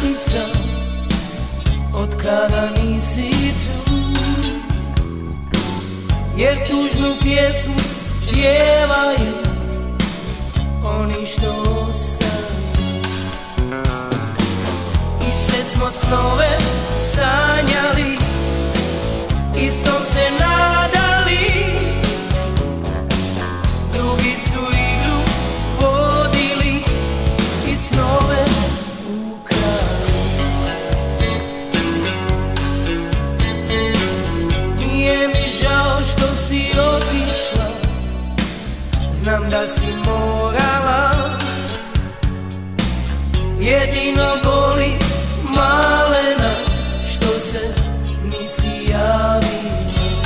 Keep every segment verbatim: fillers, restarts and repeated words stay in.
putnica, od kada nisi tu, jer tužnu pjesmu pjevaju oni što ostaju. Iste smo snove sanjali, istom se nadali, drugi su igru vodili i snove ukrali. Nije mi žao što si otišla, znam da si morala, jedino boli malena što se nisi javila.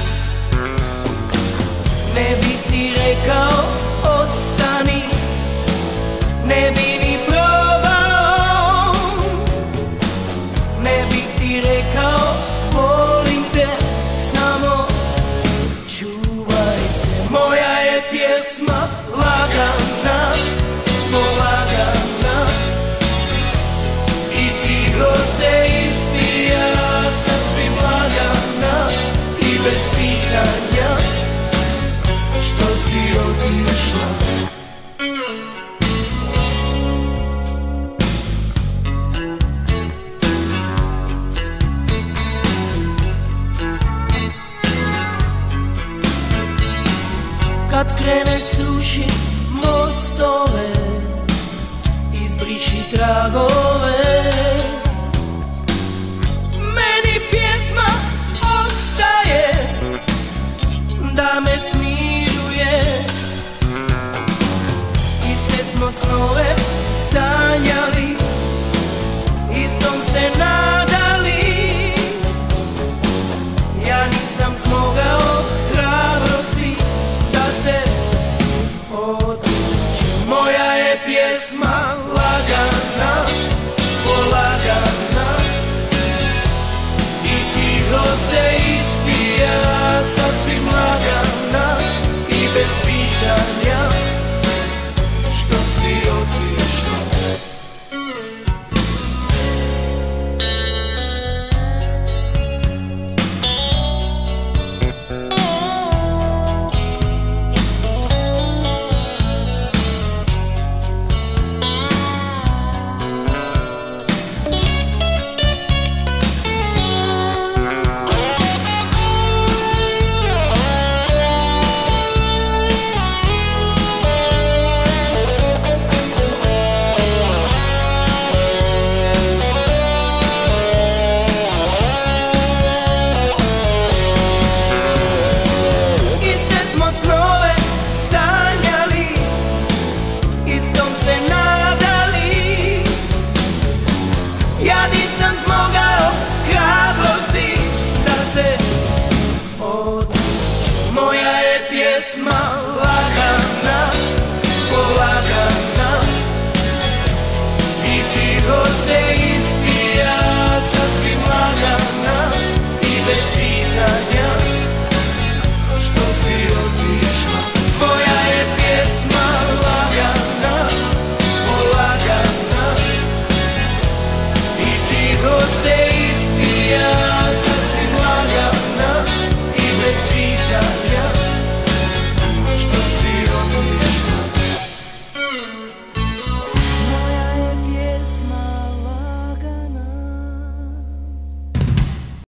Ne bih ti rekao ostani, ne bi ni probao, ne bih ti rekao volim te, samo čuvaj se. Moja je pjesma lagana, polagana, i tiho se ispija sasvim lagana i bez pitanja što si otišla. Kad kreneš sruši mostove, izbriši tragove, meni pjesma ostaje da me smiruje. Iste smo snove sanjali, istom se nadali, ja nisam smogao hrabrosti da se odlučim. Moja je pjesma lagana, polagana, i tiho se ispija sasvim lagana i bez pitanja što si otišla. Ja nisam smogao